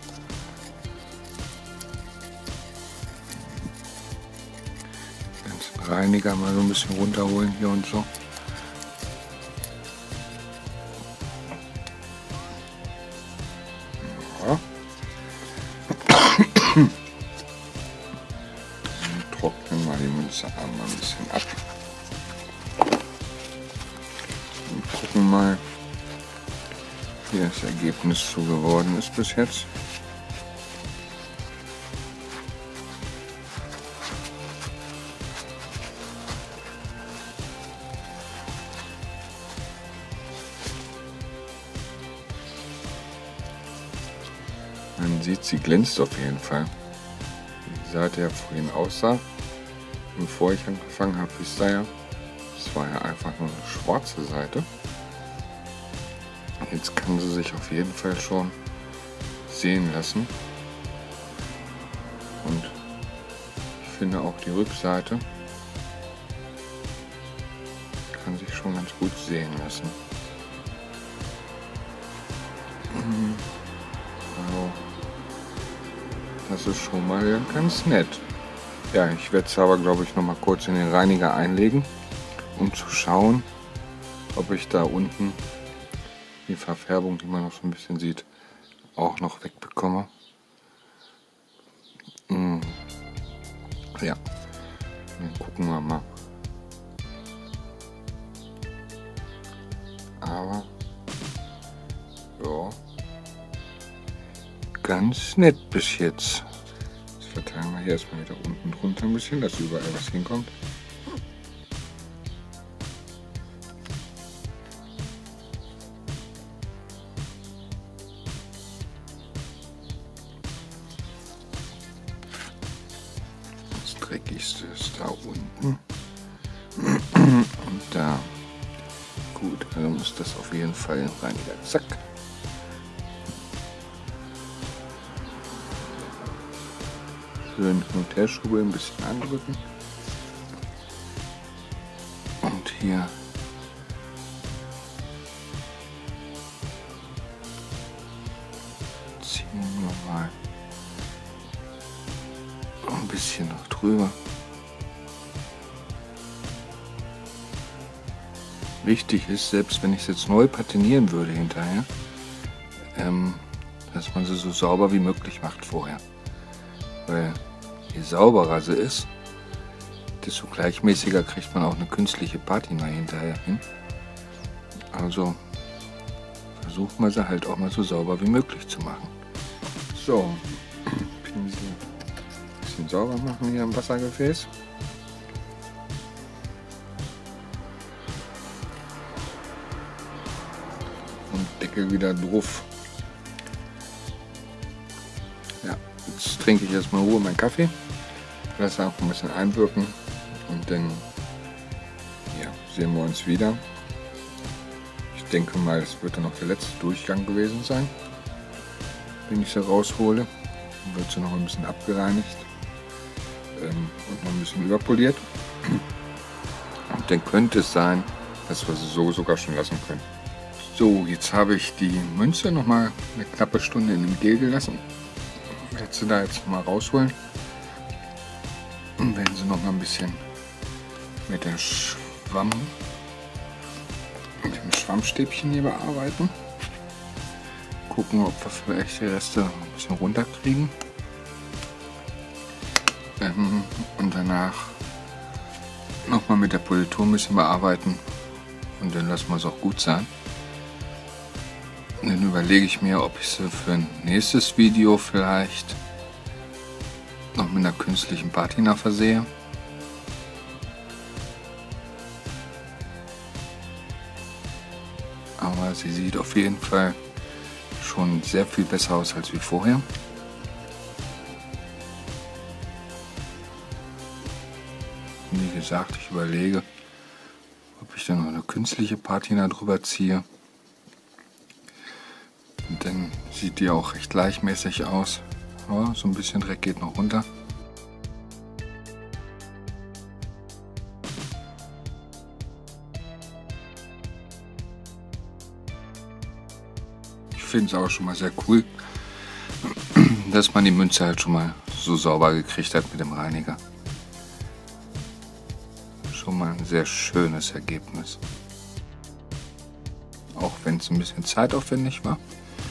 Den Reiniger mal so ein bisschen runterholen hier und so. Ja. Und trocknen mal die Münze einmal ein bisschen ab. Und gucken mal, wie das Ergebnis so geworden ist bis jetzt. Man sieht, sie glänzt auf jeden Fall. Wie die Seite ja vorhin aussah. bevor ich angefangen habe, wisst ihr ja, es war ja einfach nur eine schwarze Seite. Jetzt kann sie sich auf jeden Fall schon sehen lassen. Und ich finde auch die Rückseite kann sich schon ganz gut sehen lassen. Also, das ist schon mal ganz nett. Ja, ich werde es aber, glaube ich, noch mal kurz in den Reiniger einlegen, um zu schauen, ob ich da unten die Verfärbung, die man noch so ein bisschen sieht, auch noch wegbekomme. Hm. Ja, dann gucken wir mal. Aber ja, ganz nett bis jetzt. Jetzt verteilen wir hier erstmal wieder unten drunter ein bisschen, dass überall was hinkommt. Das Dreckigste ist da unten. Und da. Gut, also muss das auf jeden Fall im Reiniger. Zack. Schön hin und her schrubbeln, ein bisschen andrücken. Und hier ziehen wir mal ein bisschen noch drüber. Wichtig ist, selbst wenn ich es jetzt neu patinieren würde hinterher, ähm, dass man sie so sauber wie möglich macht vorher. Weil je sauberer sie ist, desto gleichmäßiger kriegt man auch eine künstliche Patina hinterher hin. Also versucht man sie halt auch mal so sauber wie möglich zu machen. So, Pinsel ein bisschen sauber machen hier im Wassergefäß. Deckel wieder drauf. Ja, jetzt trinke ich erstmal Ruhe meinen Kaffee, lasse auch ein bisschen einwirken und dann ja, sehen wir uns wieder. Ich denke mal, es wird dann noch der letzte Durchgang gewesen sein, wenn ich sie raushole. Dann wird sie noch ein bisschen abgereinigt ähm, und noch ein bisschen überpoliert. Und dann könnte es sein, dass wir sie so sogar schon lassen können. So, jetzt habe ich die Münze noch mal eine knappe Stunde in dem Gel gelassen. Ich werde sie da jetzt mal rausholen und werden sie noch mal ein bisschen mit der Schwamm, mit dem Schwammstäbchen hier bearbeiten. Gucken, ob wir vielleicht die Reste ein bisschen runterkriegen. Ähm, und danach noch mal mit der Politur ein bisschen bearbeiten und dann lassen wir es auch gut sein. Dann überlege ich mir, ob ich sie für ein nächstes Video vielleicht noch mit einer künstlichen Patina versehe. Aber sie sieht auf jeden Fall schon sehr viel besser aus als wie vorher. Wie gesagt, ich überlege, ob ich dann noch eine künstliche Patina drüber ziehe. Und dann sieht die auch recht gleichmäßig aus. Ja, so ein bisschen Dreck geht noch runter. Ich finde es auch schon mal sehr cool, dass man die Münze halt schon mal so sauber gekriegt hat mit dem Reiniger. Schon mal ein sehr schönes Ergebnis. Auch wenn es ein bisschen zeitaufwendig war.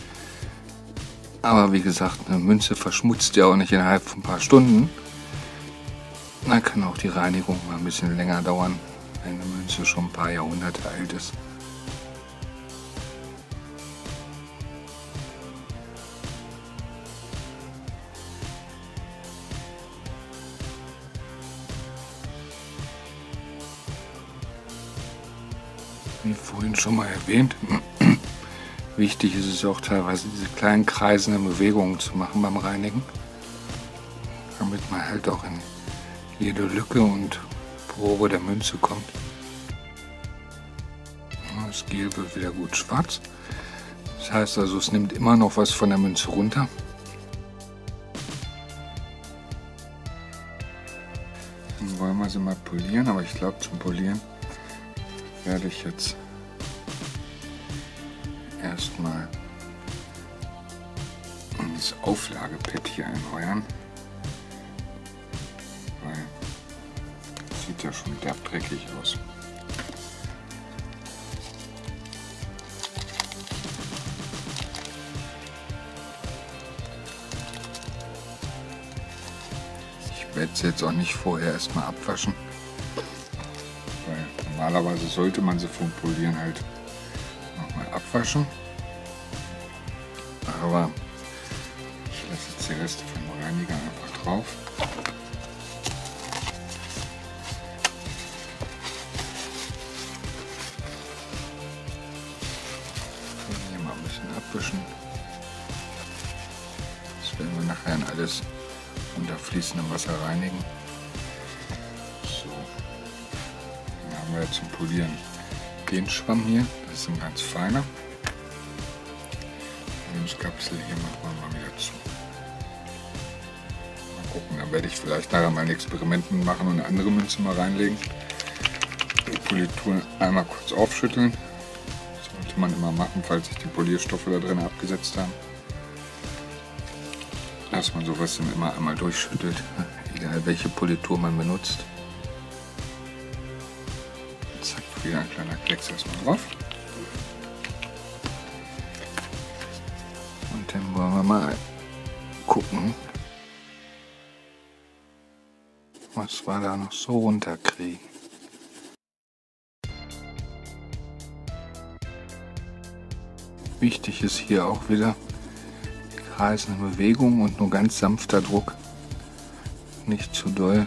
Aber wie gesagt, eine Münze verschmutzt ja auch nicht innerhalb von ein paar Stunden. Dann kann auch die Reinigung mal ein bisschen länger dauern, wenn eine Münze schon ein paar Jahrhunderte alt ist. Wie vorhin schon mal erwähnt, wichtig ist es auch teilweise, diese kleinen kreisenden Bewegungen zu machen beim Reinigen, damit man halt auch in jede Lücke und Pore der Münze kommt. Das Gel wird wieder gut schwarz. Das heißt also, es nimmt immer noch was von der Münze runter. Dann wollen wir sie mal polieren, aber ich glaube, zum Polieren werde ich jetzt erstmal das Auflagepad hier erneuern. Weil das sieht ja schon derb dreckig aus. Ich werde es jetzt auch nicht vorher erstmal abwaschen, weil normalerweise sollte man sie vom Polieren halt nochmal abwaschen, aber ich lasse jetzt die Reste vom Reiniger einfach drauf. Hier mal ein bisschen abwischen. Das werden wir nachher in alles unter fließendem Wasser reinigen. So, dann haben wir jetzt zum Polieren den Schwamm hier, das ist ein ganz feiner. Die Münzkapsel hier machen wir mal wieder zu. Mal gucken, dann werde ich vielleicht nachher mal ein Experiment machen und eine andere Münze mal reinlegen. Die Politur einmal kurz aufschütteln. Das sollte man immer machen, falls sich die Polierstoffe da drin abgesetzt haben. Dass man sowas dann immer einmal durchschüttelt, egal welche Politur man benutzt. Zack, wieder ein kleiner Klecks erstmal drauf. Und dann wollen wir mal gucken, was wir da noch so runterkriegen. Wichtig ist hier auch wieder kreisende Bewegung und nur ganz sanfter Druck, nicht zu doll,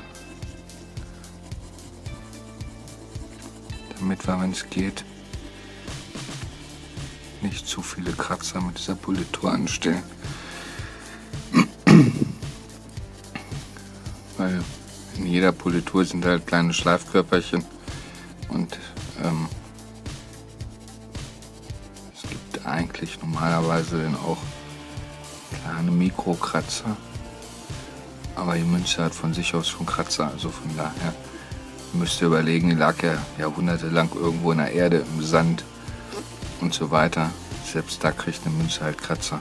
damit wir, wenn es geht, nicht zu viele Kratzer mit dieser Politur anstellen, weil in jeder Politur sind halt kleine Schleifkörperchen und ähm, es gibt eigentlich normalerweise dann auch kleine Mikrokratzer, aber die Münze hat von sich aus schon Kratzer, also von daher müsst ihr überlegen, die lag ja jahrhundertelang irgendwo in der Erde, im Sand und so weiter. Selbst da kriegt eine Münze halt Kratzer,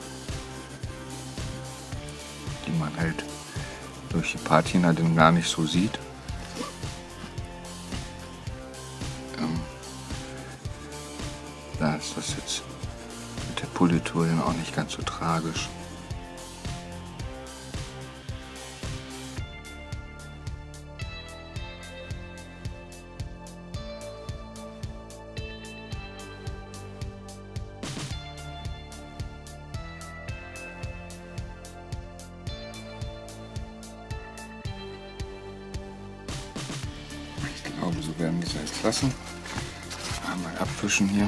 die man halt durch die Patina dann gar nicht so sieht. Ähm, da ist das jetzt mit der Politur dann auch nicht ganz so tragisch. Ich glaube, so werden wir es jetzt lassen. Einmal abwischen hier.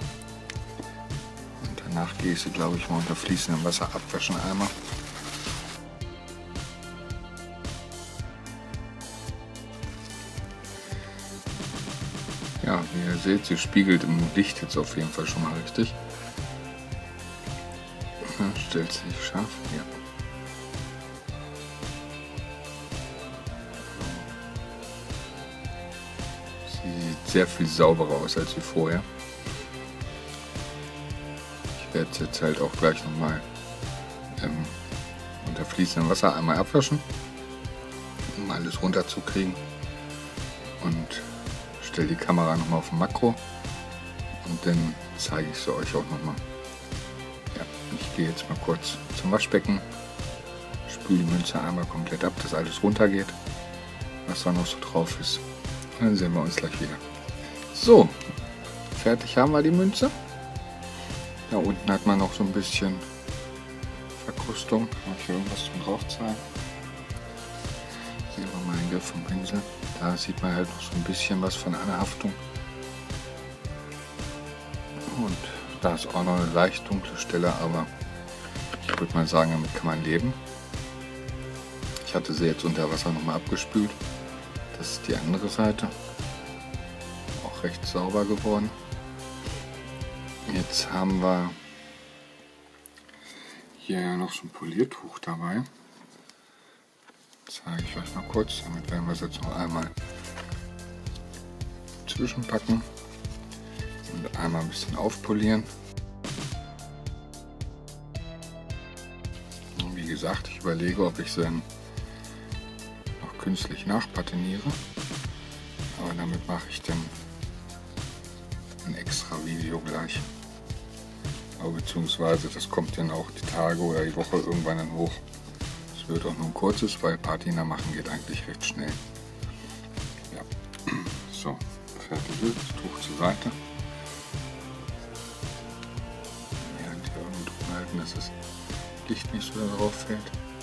Und danach gehe ich sie, glaube ich, mal unter fließendem Wasser abwaschen einmal. Ja, wie ihr seht, sie spiegelt im Licht jetzt auf jeden Fall schon mal richtig. Ja, stellt sich scharf. Ja. Sieht sehr viel sauberer aus als wie vorher. Ich werde es jetzt halt auch gleich nochmal ähm, unter fließendem Wasser einmal abwaschen, um alles runterzukriegen, und stelle die Kamera nochmal auf Makro und dann zeige ich sie euch auch nochmal. Ja, ich gehe jetzt mal kurz zum Waschbecken, spüle die Münze einmal komplett ab, dass alles runtergeht, was da noch so drauf ist. Dann sehen wir uns gleich wieder. So, fertig haben wir die Münze. Da unten hat man noch so ein bisschen Verkrustung. Habe ich hier irgendwas zum Draufzahlen? Sehen wir mal einen Griff vom Pinsel. Da sieht man halt noch so ein bisschen was von einer Haftung. Und da ist auch noch eine leicht dunkle Stelle, aber ich würde mal sagen, damit kann man leben. Ich hatte sie jetzt unter Wasser nochmal abgespült. Das ist die andere Seite. Auch recht sauber geworden. Jetzt haben wir hier noch so ein Poliertuch dabei. Das zeige ich euch mal kurz. Damit werden wir es jetzt noch einmal zwischenpacken und einmal ein bisschen aufpolieren. Und wie gesagt, ich überlege, ob ich sie dann noch künstlich nachpatiniere. Aber damit mache ich dann ein extra Video gleich. Aber beziehungsweise das kommt dann auch die Tage oder die Woche irgendwann dann hoch. Es wird auch nur ein kurzes, weil Patina machen geht eigentlich recht schnell. Ja. So, fertig ist das Tuch zur Seite. Die Hand hier irgendwo drüber halten, dass das Licht nicht so darauf fällt.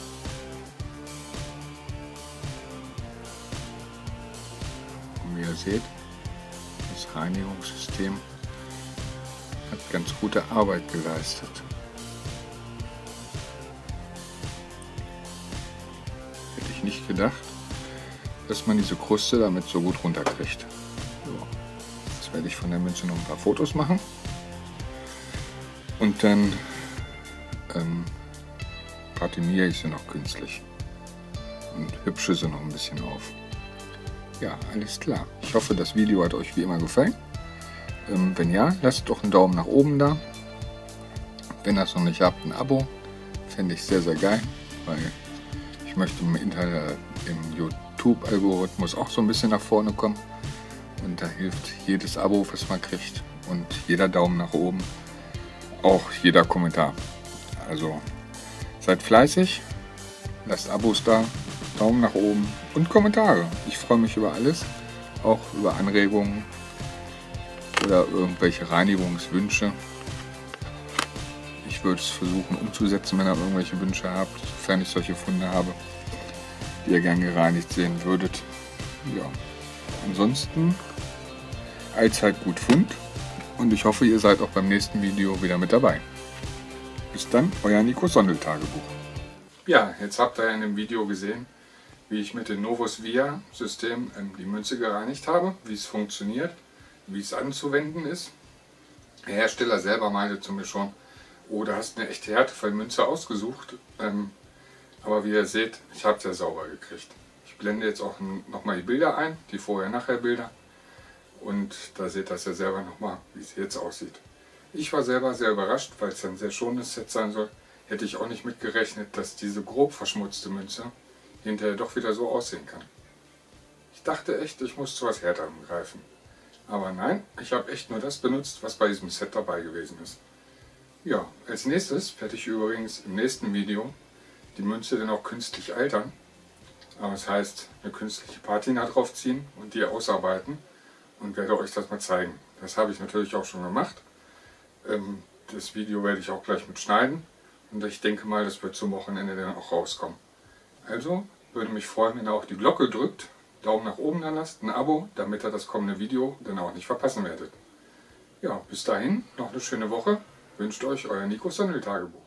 Und wie ihr seht, das Reinigungssystem hat ganz gute Arbeit geleistet. Hätte ich nicht gedacht, dass man diese Kruste damit so gut runterkriegt. So. Jetzt werde ich von der Münze noch ein paar Fotos machen und dann ähm, patiniere ich sie noch künstlich und hübsche sie noch ein bisschen auf. Ja, alles klar. Ich hoffe, das Video hat euch wie immer gefallen. Ähm, wenn ja, lasst doch einen Daumen nach oben da. Wenn ihr das noch nicht habt, ein Abo. Fände ich sehr, sehr geil, weil ich möchte im, Internet, im YouTube-Algorithmus auch so ein bisschen nach vorne kommen. Und da hilft jedes Abo, was man kriegt, und jeder Daumen nach oben, auch jeder Kommentar. Also seid fleißig, lasst Abos da, Daumen nach oben und Kommentare. Ich freue mich über alles, auch über Anregungen oder irgendwelche Reinigungswünsche. Ich würde es versuchen umzusetzen, wenn ihr irgendwelche Wünsche habt, sofern ich solche Funde habe, die ihr gern gereinigt sehen würdet. Ja, ansonsten allzeit gut Fund und ich hoffe, ihr seid auch beim nächsten Video wieder mit dabei. Bis dann, euer Nico Sondel Tagebuch. Ja, jetzt habt ihr in dem Video gesehen, wie ich mit dem Novus Via System die Münze gereinigt habe, wie es funktioniert, wie es anzuwenden ist. Der Hersteller selber meinte zu mir schon, oh, du hast eine echte Härtefallmünze ausgesucht, ähm, aber wie ihr seht, ich habe es ja sauber gekriegt. Ich blende jetzt auch nochmal die Bilder ein, die Vorher-Nachher-Bilder, und da seht ihr ja selber nochmal, wie es jetzt aussieht. Ich war selber sehr überrascht, weil es ein sehr schonendes Set sein soll. Hätte ich auch nicht mitgerechnet, dass diese grob verschmutzte Münze hinterher doch wieder so aussehen kann. Ich dachte echt, ich muss zu was Härterem greifen. Aber nein, ich habe echt nur das benutzt, was bei diesem Set dabei gewesen ist. Ja, als nächstes werde ich übrigens im nächsten Video die Münze dann auch künstlich altern. Aber das heißt, eine künstliche Patina draufziehen und die ausarbeiten und werde euch das mal zeigen. Das habe ich natürlich auch schon gemacht. Das Video werde ich auch gleich mit schneiden und ich denke mal, das wird zum Wochenende dann auch rauskommen. Also würde mich freuen, wenn ihr auch die Glocke drückt, Daumen nach oben da lasst, ein Abo, damit ihr das kommende Video dann auch nicht verpassen werdet. Ja, bis dahin, noch eine schöne Woche, wünscht euch euer Nico Sondel Tagebuch.